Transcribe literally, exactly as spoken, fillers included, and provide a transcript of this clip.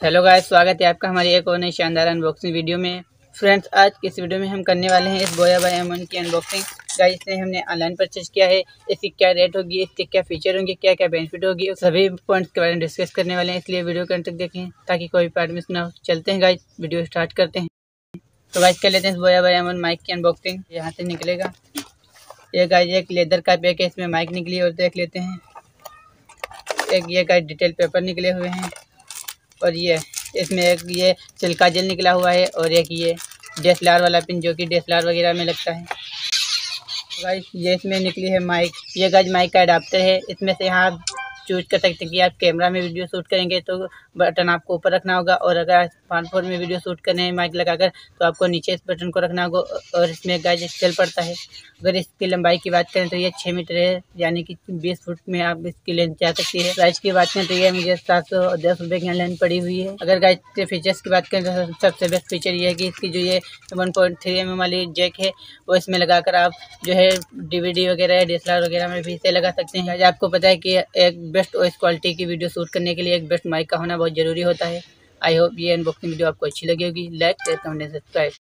Hello guys, स्वागत है आपका हमारी एक और नई शानदार अनबॉक्सिंग वीडियो में। फ्रेंड्स, आज की इस वीडियो में हम करने वाले हैं इस बोया बाई एम वन की अनबॉक्सिंग। गाइस, इसे हमने ऑनलाइन परचेज किया है। इसकी क्या रेट होगी, इसके क्या फीचर होंगे, क्या क्या बेनिफिट होगी, सभी पॉइंट्स के बारे में डिस्कस करने वाले हैं। इसलिए वीडियो के अंत तक देखें ताकि कोई पार्ट मिस ना हो। चलते हैं गाइस, वीडियो स्टार्ट करते हैं। तो गाइस, कर लेते हैं इस Boya by M one mic की अनबॉक्सिंग। यहाँ से निकलेगा ये गाइस, एक लेदर का पैक है, इसमें माइक निकली और देख लेते हैं। एक ये गाइस डिटेल पेपर निकले हुए हैं और ये इसमें एक ये सिल्का जेल निकला हुआ है और एक ये डी एस एल आर वाला पिन जो कि डी एस एल आर वगैरह में लगता है। गाइस, ये इसमें निकली है माइक। ये गाइस माइक का अडाप्टर है। इसमें से यहाँ आप चूज कर सकते हैं कि आप कैमरा में वीडियो शूट करेंगे तो बटन आपको ऊपर रखना होगा, और अगर आप स्मार्टफोन में वीडियो शूट करने हैं माइक लगाकर तो आपको नीचे इस बटन को रखना होगा। और इसमें गाइस एक सेल पड़ता है। अगर इसकी लंबाई की बात करें तो ये छः मीटर है, यानी कि बीस फुट में आप इसकी लेंथ जा सकती है। प्राइस की बात करें तो ये मुझे सात सौ दस रुपये की लेंथ पड़ी हुई है। अगर गाइस के फीचर्स की बात करें तो सबसे बेस्ट फीचर ये है कि इसकी जो ये one point three M M वाली जैक है वो इसमें लगाकर आप जो है डीवीडी वगैरह डी एस एल आर वगैरह में भी इसे लगा सकते हैं। आपको पता है कि एक बेस्ट ओएस क्वालिटी की वीडियो शूट करने के लिए एक बेस्ट माइक का होना बहुत ज़रूरी होता है। आई होप ये अनबॉक्सिंग वीडियो आपको अच्छी लगी होगी। Like share comment subscribe.